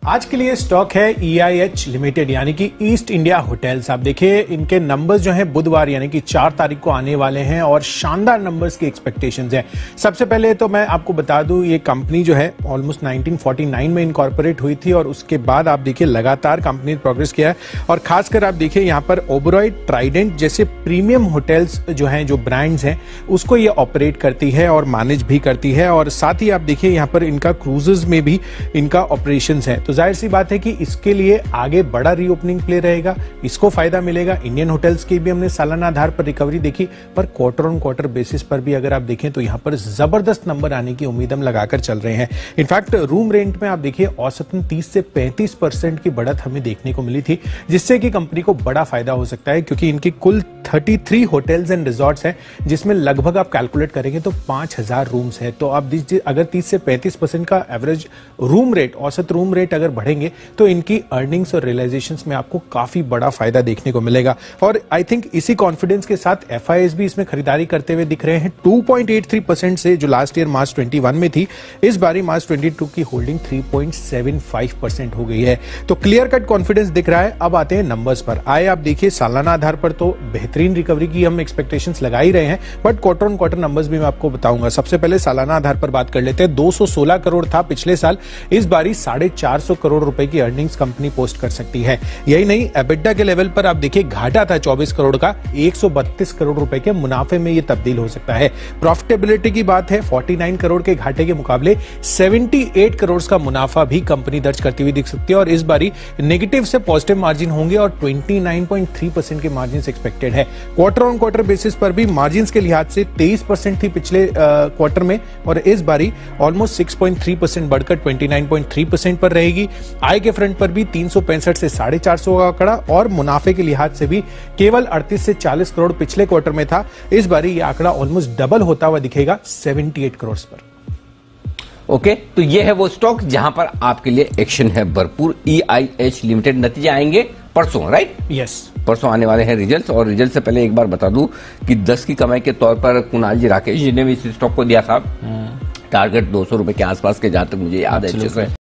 आज के लिए स्टॉक है EIH लिमिटेड यानी कि ईस्ट इंडिया होटल्स। आप देखिए इनके नंबर्स जो हैं बुधवार यानी कि 4 तारीख को आने वाले हैं और शानदार नंबर्स की एक्सपेक्टेशंस है। सबसे पहले तो मैं आपको बता दूं ये कंपनी जो है ऑलमोस्ट 1949 में इनकॉर्पोरेट हुई थी और उसके बाद आप देखिए लगातार कंपनी ने प्रोग्रेस किया है और खासकर आप देखिए यहाँ पर ओबरॉय, ट्राइडेंट जैसे प्रीमियम होटल्स जो हैं, जो ब्रांड्स हैं, उसको ये ऑपरेट करती है और मैनेज भी करती है। और साथ ही आप देखिए यहाँ पर इनका क्रूजेस में भी इनका ऑपरेशन है। तो जाहिर सी बात है कि इसके लिए आगे बड़ा रीओपनिंग प्ले रहेगा, इसको फायदा मिलेगा। इंडियन होटल्स की भी हमने सालाना आधार पर रिकवरी देखी, पर क्वार्टर ऑन क्वार्टर बेसिस पर भी अगर आप देखें तो यहां पर जबरदस्त नंबर आने की उम्मीद हम लगाकर चल रहे हैं। इनफैक्ट रूम रेंट में आप देखिए औसतन 30 से 35% की बढ़त हमें देखने को मिली थी, जिससे कि कंपनी को बड़ा फायदा हो सकता है क्योंकि इनकी कुल 33 होटल्स एंड रिजॉर्ट्स हैं जिसमें लगभग आप कैलकुलेट करेंगे तो 5000 रूम्स है। तो आप अगर 30 से 35% का एवरेज रूम रेट, औसत रूम रेट अगर बढ़ेंगे तो इनकी अर्निंग्स और रियलाइजेशंस में आपको काफी बड़ा फायदा देखने को मिलेगा। और आई थिंक इसी कॉन्फिडेंस के साथ FIS भी इसमें खरीदारी करते हुए दिख रहे हैं। 2.83% से जो लास्ट ईयर मार्च 21 में थी, इस बारी मार्च 22 की होल्डिंग 3.75% हो गई है। तो क्लियर कट कॉन्फिडेंस दिख रहा है। अब आते हैं नंबर्स पर। आए आप देखिए सालाना आधार पर तो बेहतरीन रिकवरी की हम एक्सपेक्टेशंस लगा ही रहे हैं, but quarter on quarter numbers भी मैं आपको बताऊंगा। सबसे पहले सालाना आधार पर बात कर लेते हैं। 216 करोड़ था पिछले साल, इस बारी 450 करोड़ रुपए की अर्निंग्स कंपनी पोस्ट कर सकती है। यही नहीं, एबिटा के लेवल पर आप देखिए घाटा था 24 करोड़ का, 132 करोड़ रुपए के मुनाफे में ये तब्दील हो सकता है। प्रॉफिटेबिलिटी की बात है, 49 करोड़ के घाटे के मुकाबले 78 करोड़ का मुनाफा भी कंपनी दर्ज करती हुई दिख सकती है। और इस बारी नेगेटिव से पॉजिटिव मार्जिन होंगे और 29.3% के मार्जिन एक्सपेक्टेड है। क्वार्टर ऑन क्वार्टर बेसिस पर भी मार्जिन के लिहाज से 23% थी पिछले क्वार्टर में और इस बारी ऑलमोस्ट 6.3% बढ़कर 29.3% पर रहेगी। आय के फ्रंट पर भी 365 से 450 का आंकड़ा और मुनाफे के लिहाज से भी केवल 38 से 40 करोड़ पिछले क्वार्टर में था, इस बारी यह आंकड़ा ऑलमोस्ट डबल होता हुआ दिखेगा 78 करोड़ पर। ओके, तो ये है वो स्टॉक जहां पर आपके लिए एक्शन है भरपूर। EIH लिमिटेड नतीजे आएंगे परसों, राइट? यस, परसों आने वाले हैं रिजल्ट्स। और रिजल्ट से पहले एक बार बता दूं कि 10 की कमाई के तौर पर कुणाल जी राकेश जी ने भी इस स्टॉक को दिया था टारगेट 200 रुपए के आसपास के, जहां तक मुझे याद है अच्छे से।